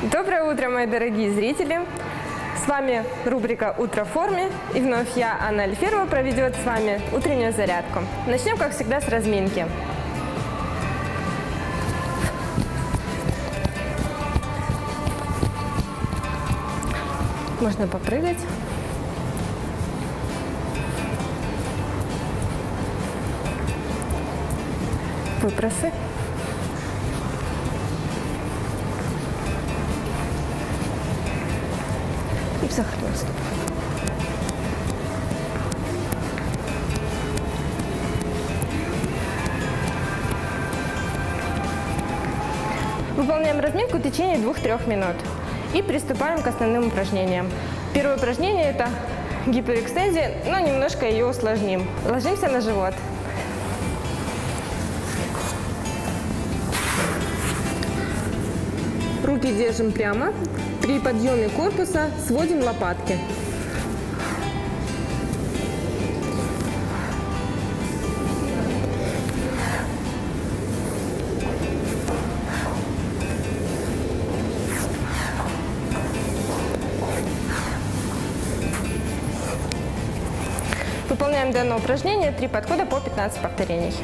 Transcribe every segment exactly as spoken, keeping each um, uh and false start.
Доброе утро, мои дорогие зрители! С вами рубрика «Утро в форме», и вновь я, Анна Альферова, проведет с вами утреннюю зарядку. Начнем, как всегда, с разминки. Можно попрыгать. Выпросы. И захлёст. Выполняем разминку в течение двух-трёх минут. И приступаем к основным упражнениям. Первое упражнение – это гиперэкстензия, но немножко ее усложним. Ложимся на живот. Руки держим прямо. При подъеме корпуса сводим лопатки. Выполняем данное упражнение три подхода по пятнадцать повторений.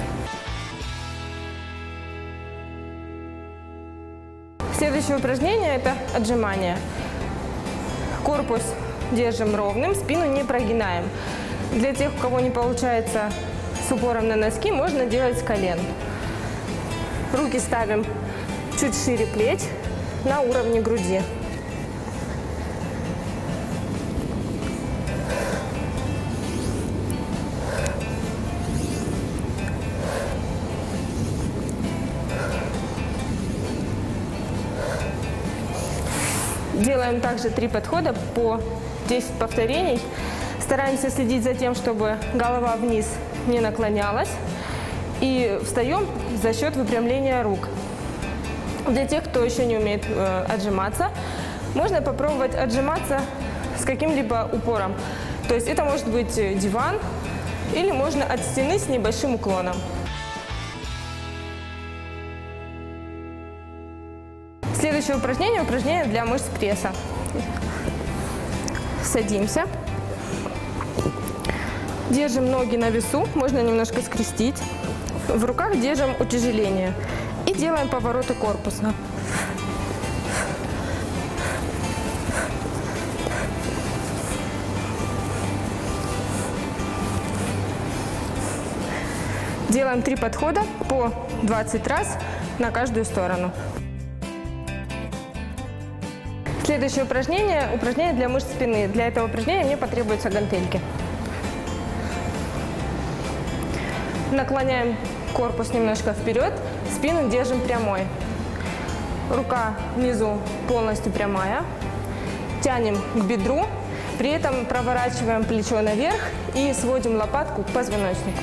Следующее упражнение – это отжимания. Корпус держим ровным, спину не прогинаем. Для тех, у кого не получается с упором на носки, можно делать с колен. Руки ставим чуть шире плеч, на уровне груди. Делаем также три подхода по десять повторений. Стараемся следить за тем, чтобы голова вниз не наклонялась. И встаем за счет выпрямления рук. Для тех, кто еще не умеет э, отжиматься, можно попробовать отжиматься с каким-либо упором. То есть это может быть диван или можно от стены с небольшим уклоном. Следующее упражнение – упражнение для мышц пресса. Садимся. Держим ноги на весу, можно немножко скрестить. В руках держим утяжеление. И делаем повороты корпуса. Делаем три подхода по двадцать раз на каждую сторону. Следующее упражнение – упражнение для мышц спины. Для этого упражнения мне потребуются гантельки. Наклоняем корпус немножко вперед, спину держим прямой. Рука внизу полностью прямая. Тянем к бедру, при этом проворачиваем плечо наверх и сводим лопатку к позвоночнику.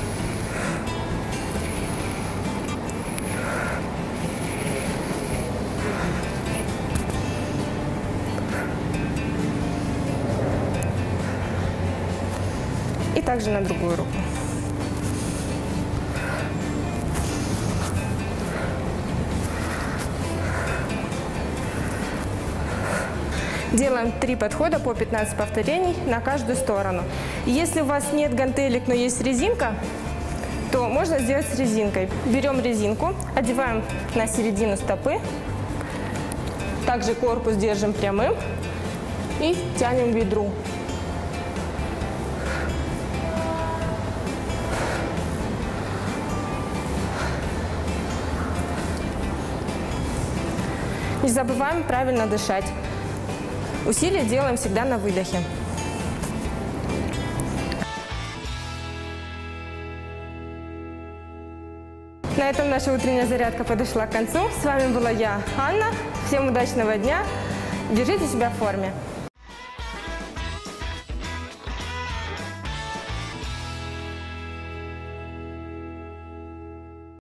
И также на другую руку. Делаем три подхода по пятнадцать повторений на каждую сторону. Если у вас нет гантелек, но есть резинка, то можно сделать с резинкой. Берем резинку, одеваем на середину стопы. Также корпус держим прямым и тянем к бедру. Не забываем правильно дышать. Усилия делаем всегда на выдохе. На этом наша утренняя зарядка подошла к концу. С вами была я, Анна. Всем удачного дня. Держите себя в форме.